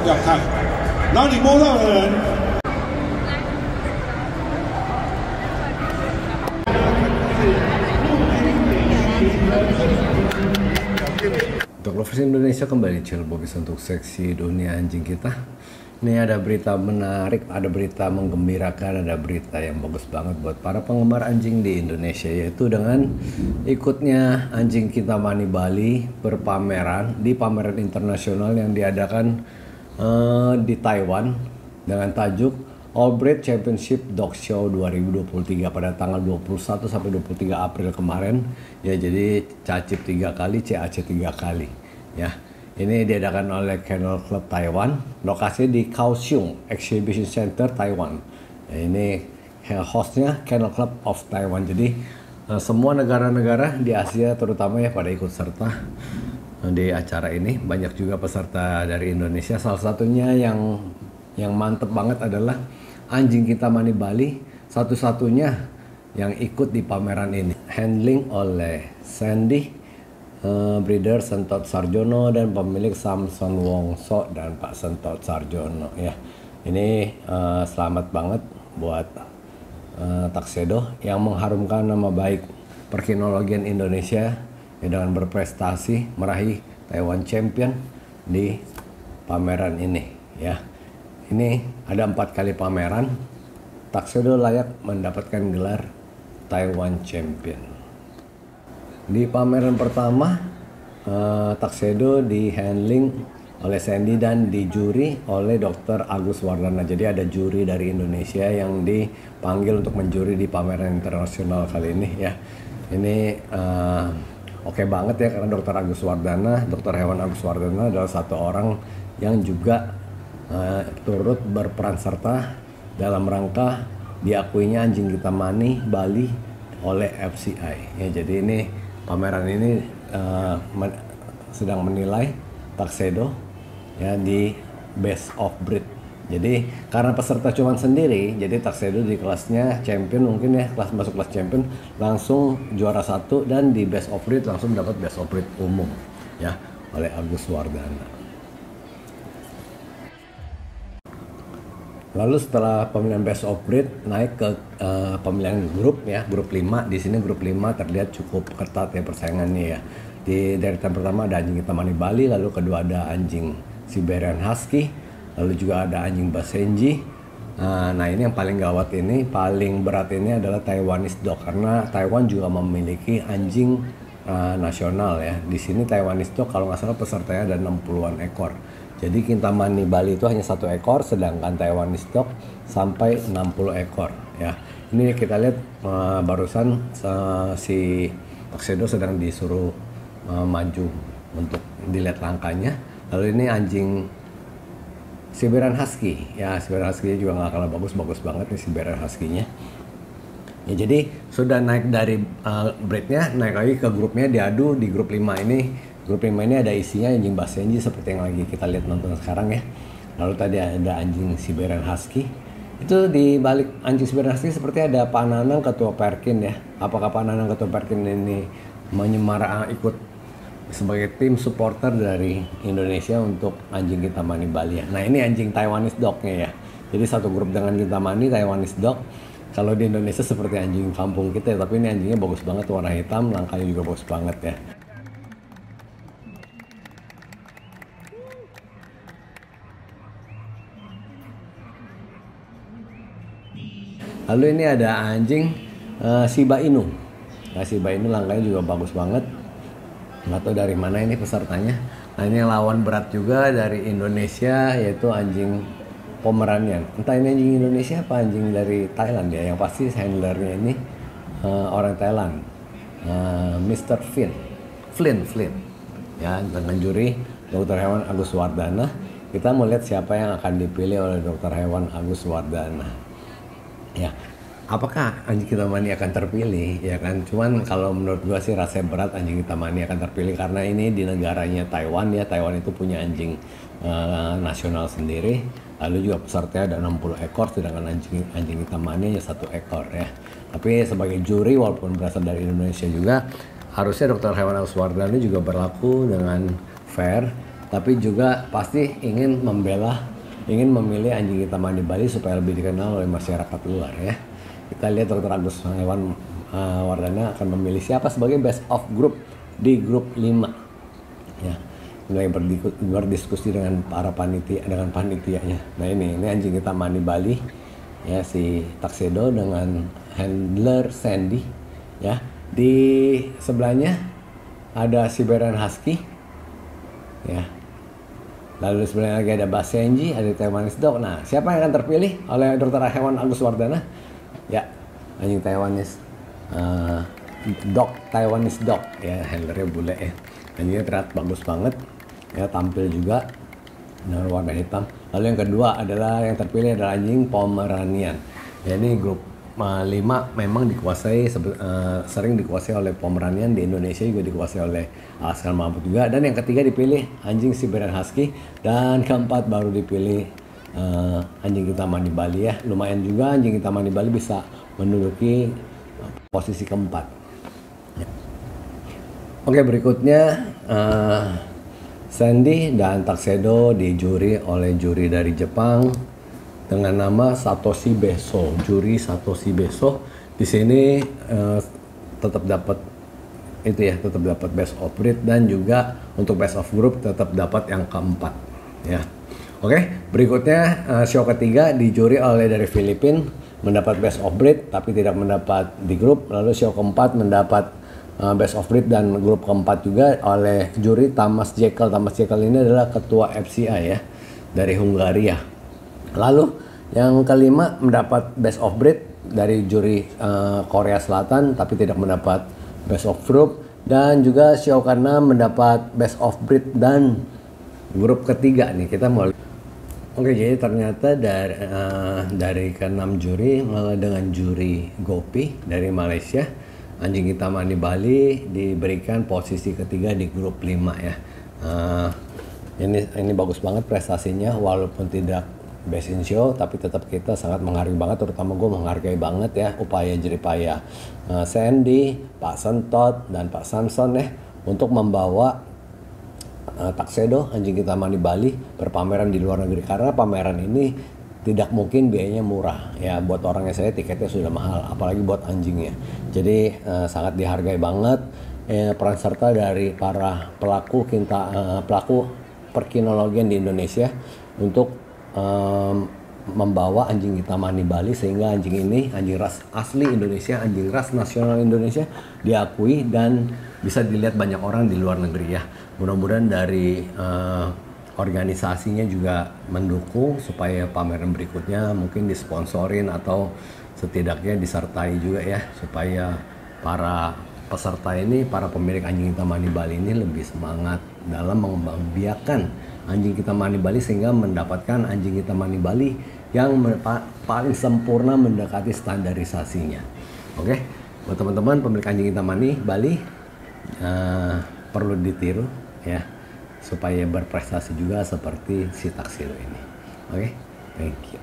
感慨。然后你摸到的人， Untuk lovers Indonesia, kembali channel Bobis untuk seksi dunia anjing kita. Ini ada berita menarik, ada berita menggembirakan, ada berita yang bagus banget buat para penggemar anjing di Indonesia, yaitu dengan ikutnya anjing kita Mani Bali berpameran di pameran internasional yang diadakan di Taiwan dengan tajuk All Breed Championship Dog Show 2023 pada tanggal 21 sampai 23 April kemarin. Ya, jadi cacip 3 kali, CAC 3 kali. Ya, ini diadakan oleh Kennel Club Taiwan, lokasinya di Kaohsiung Exhibition Center, Taiwan. Ya, ini hostnya Kennel Club of Taiwan. Jadi semua negara-negara di Asia terutama ya pada ikut serta di acara ini. Banyak juga peserta dari Indonesia. Salah satunya yang mantep banget adalah anjing kita Mani Bali, satu-satunya yang ikut di pameran ini. Handling oleh Sandy, breeder Sentot Sarjono, dan pemilik Samson Wongso dan Pak Sentot Sarjono. Ya, ini selamat banget buat Tuxedo yang mengharumkan nama baik perkinologian Indonesia ya, dengan berprestasi meraih Taiwan Champion di pameran ini. Ya, ini ada 4 kali pameran. Tuxedo layak mendapatkan gelar Taiwan Champion. Di pameran pertama, Tuxedo di handling oleh Sandy dan dijuri oleh Dr. Agus Wardana. Jadi ada juri dari Indonesia yang dipanggil untuk menjuri di pameran internasional kali ini ya. Ini oke banget ya, karena Dr. Agus Wardana, dokter hewan Agus Wardana adalah satu orang yang juga turut berperan serta dalam rangka diakuinya anjing kita Mani Bali oleh FCI. Ya, jadi ini pameran ini sedang menilai Tuxedo ya di Best of Breed. Jadi karena peserta cuma sendiri, jadi Tuxedo di kelasnya champion mungkin ya, masuk kelas champion langsung juara 1, dan di Best of Breed langsung dapat Best of Breed umum ya oleh Agus Wardana. Lalu setelah pemilihan Best of Breed naik ke pemilihan grup ya, grup 5. Di sini grup 5 terlihat cukup ketat ya persaingannya ya. Di deretan pertama ada anjing kita Mani Bali, lalu kedua ada anjing Siberian Husky, lalu juga ada anjing Basenji. Nah, ini yang paling gawat ini, paling berat ini adalah Taiwanese Dog, karena Taiwan juga memiliki anjing nasional ya. Di sini Taiwanese Dog kalau nggak salah pesertanya ada 60-an ekor. Jadi kita Mani Bali itu hanya 1 ekor, sedangkan Taiwanese Dog sampai 60 ekor ya. Ini kita lihat barusan si Tuxedo sedang disuruh maju untuk dilihat langkahnya. Lalu ini anjing Siberian Husky ya, Siberian Husky juga nggak kalah bagus banget nih Siberian Husky-nya. Ya, jadi sudah naik dari breednya, naik lagi ke grupnya, diadu di grup 5 ini. Grup 5 ini ada isinya anjing Basenji seperti yang lagi kita lihat nonton sekarang ya. Lalu tadi ada anjing Siberian Husky. Itu di balik anjing Siberian Husky seperti ada Pak Nanang Ketua Perkin ya. Apakah Pak Nanang Ketua Perkin ini menyemarakan ikut sebagai tim supporter dari Indonesia untuk anjing kita Mani Bali ya. Nah, ini anjing Taiwanese Dog-nya ya. Jadi satu grup dengan kita Mani Taiwanese Dog. Kalau di Indonesia seperti anjing kampung kita ya, tapi ini anjingnya bagus banget, warna hitam, langkahnya juga bagus banget ya. Lalu ini ada anjing Shiba Inu. Nah, Shiba Inu langkahnya juga bagus banget. Nggak tahu dari mana ini pesertanya. Nah, ini lawan berat juga dari Indonesia, yaitu anjing Pomeranian. Entah ini anjing Indonesia apa anjing dari Thailand ya. Yang pasti handlernya ini orang Thailand, Mr. Flynn ya, dengan juri dokter hewan Agus Wardana. Kita mau lihat siapa yang akan dipilih oleh dokter hewan Agus Wardana ya. Apakah anjing kita Mani akan terpilih ya kan? Cuman kalau menurut gua sih rasanya berat anjing kita Mani akan terpilih, karena ini di negaranya Taiwan ya. Taiwan itu punya anjing nasional sendiri. Lalu juga pesertanya ada 60 ekor, sedangkan anjing kita Mani hanya 1 ekor ya. Tapi sebagai juri walaupun berasal dari Indonesia juga, harusnya dokter hewan Agus Wardana juga berlaku dengan fair tapi juga pasti ingin memilih anjing hitam di Bali supaya lebih dikenal oleh masyarakat luar ya. Kita lihat Dr. Agus Hewan Wardana akan memilih siapa sebagai best of group di grup 5 ya. Mulai berdiskusi dengan para panitianya. Nah ini anjing hitam di Bali ya, si Tuxedo dengan handler Sandy ya. Di sebelahnya ada Siberian Husky ya. Lalu sebenarnya lagi ada Basenji, ada Taiwanese Dog. Nah, siapa yang akan terpilih oleh Dr. Hewan Agus Wardana? Ya, anjing Taiwanese Taiwanese Dog ya, handlernya bule ya. Anjingnya terlihat bagus banget ya, tampil juga dengan warna hitam. Lalu yang kedua adalah yang terpilih adalah anjing Pomeranian. Jadi grup 5 memang sering dikuasai oleh Pomeranian, di Indonesia juga dikuasai oleh Alaskan Malamute juga. Dan yang ketiga dipilih anjing Siberian Husky, dan keempat baru dipilih anjing hitam di Bali ya. Lumayan juga anjing hitam di Bali bisa menduduki posisi keempat. Oke, berikutnya Sandy dan Tuxedo dijuri oleh juri dari Jepang dengan nama Satoshi Beso. Juri Satoshi Beso di sini tetap dapat best of breed, dan juga untuk best of group tetap dapat yang keempat ya. Oke, berikutnya show ketiga dijuri oleh dari Filipina, mendapat best of breed tapi tidak mendapat di grup. Lalu show keempat mendapat best of breed dan grup keempat juga oleh juri Tamas Jekyll. Tamas Jekyll ini adalah ketua FCI ya, dari Hungaria. Lalu yang kelima mendapat best of breed dari juri Korea Selatan tapi tidak mendapat best of group, dan juga show keenam mendapat best of breed dan grup ketiga nih. Kita mau Oke, jadi ternyata dari ke-6 juri dengan juri Gopi dari Malaysia, anjing hitam di Bali diberikan posisi ketiga di grup 5 ya. Ini bagus banget prestasinya, walaupun tidak best in show tapi tetap kita sangat menghargai banget, terutama gue menghargai banget ya upaya jeripaya Sandy, Pak Sentot dan Pak Samson ya untuk membawa Tuxedo anjing hitam di Bali berpameran di luar negeri, karena pameran ini tidak mungkin biayanya murah ya. Buat orangnya saya tiketnya sudah mahal, apalagi buat anjingnya. Jadi sangat dihargai banget peran serta dari para pelaku perkinologian di Indonesia untuk membawa anjing hitam di Bali, sehingga anjing ini anjing ras asli Indonesia, anjing ras nasional Indonesia diakui dan bisa dilihat banyak orang di luar negeri ya. Mudah-mudahan dari organisasinya juga mendukung supaya pameran berikutnya mungkin disponsorin atau setidaknya disertai juga ya, supaya para peserta ini, para pemilik anjing hitam di Bali ini lebih semangat dalam mengembangbiakan anjing hitam di Bali, sehingga mendapatkan anjing hitam di Bali yang paling sempurna mendekati standarisasinya. Oke, buat teman-teman pemilik anjing hitam di Bali perlu ditiru ya, supaya berprestasi juga seperti si Tuxedo ini. Oke, thank you.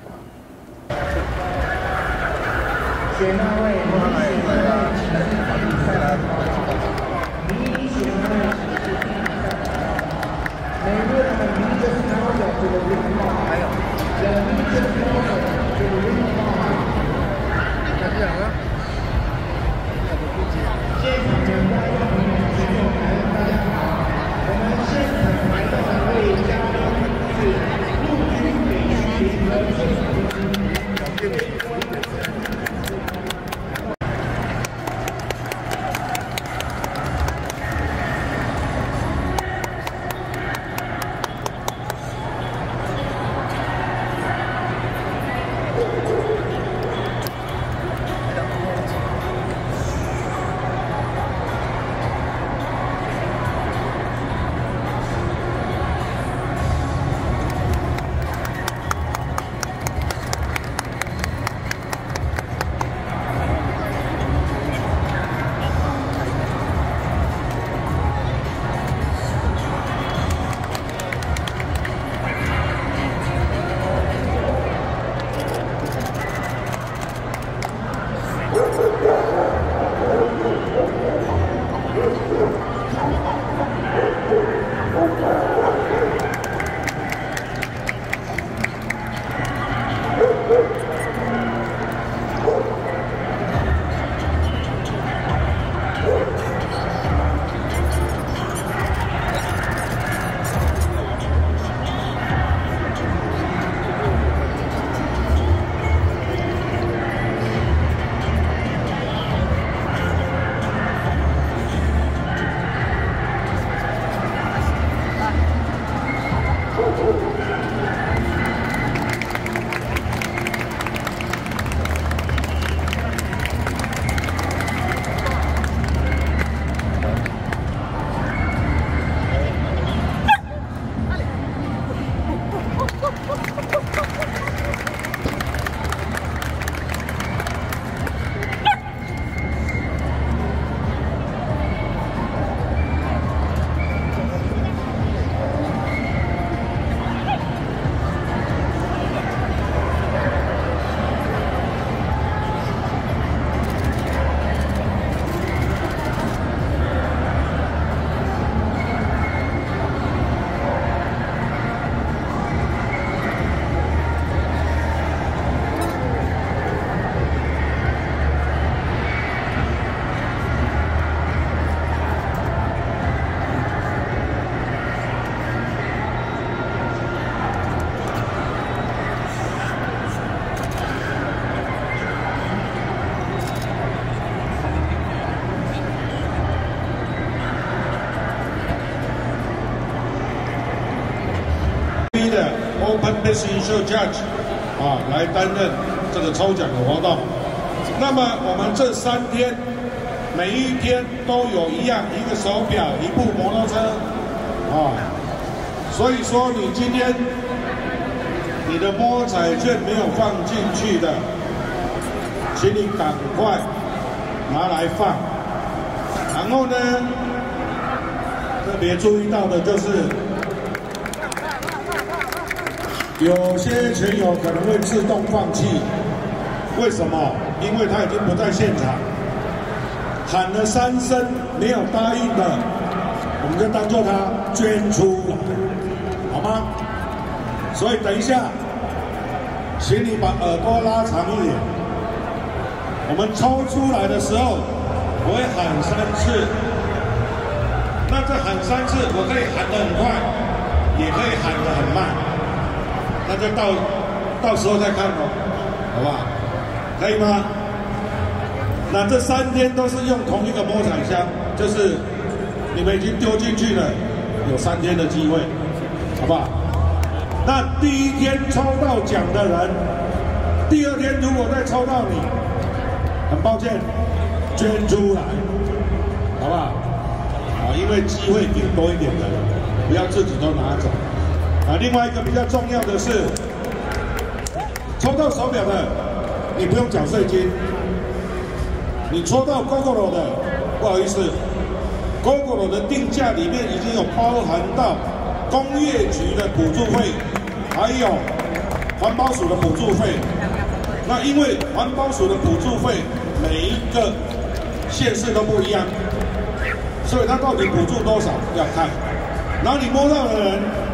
Open Business Show Judge 来担任这个抽奖的活动。那么我们这3天，每一天都有一样，一个手表，一部摩托车所以说你今天你的摸彩券没有放进去的，请你赶快拿来放。然后呢，特别注意到的就是，有些群友可能会自动放弃，为什么？因为他已经不在现场，喊了3声没有答应的，我们就当做他捐出来，好吗？所以等一下，请你把耳朵拉长一点。我们抽出来的时候，我会喊3次。那这喊3次，我可以喊得很快，也可以喊得很慢。那就到时候再看咯，好不好？可以吗？那这3天都是用同一个摸彩箱，就是你们已经丢进去了，有3天的机会，好不好？那第1天抽到奖的人，第2天如果再抽到你，很抱歉，捐出来，好不好？因为机会给多一点的，不要自己都拿走。另外一个比较重要的是，抽到手表的，你不用缴税金。你抽到 Gogoro 的，不好意思 ，Gogoro 的定价里面已经有包含到工业局的补助费，还有环保署的补助费。那因为环保署的补助费每一个县市都不一样，所以它到底补助多少要看。然后你摸到的人，